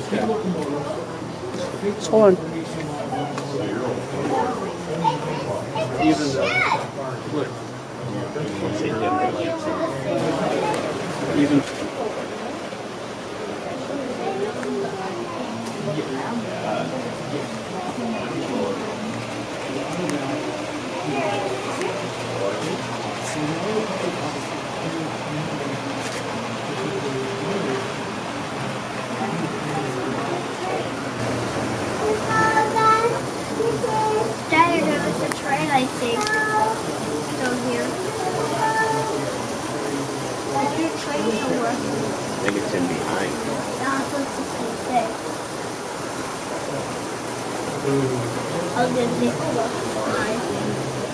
Just hold on. Even look. Even. Dad, there was a train, I think, down here. There's a train somewhere. I think it's in behind. That's what it's say. I'll get it over.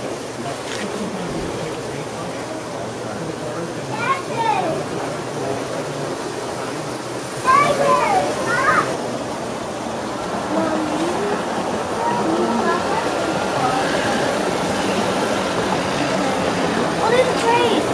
Oh, there's a train!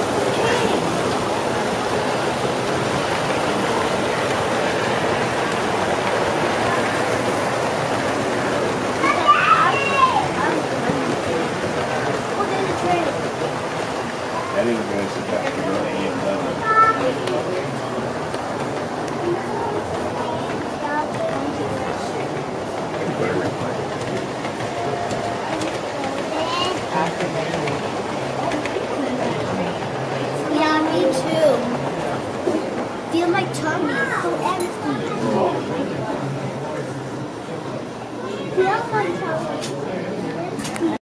I didn't realize that that was really 8:11.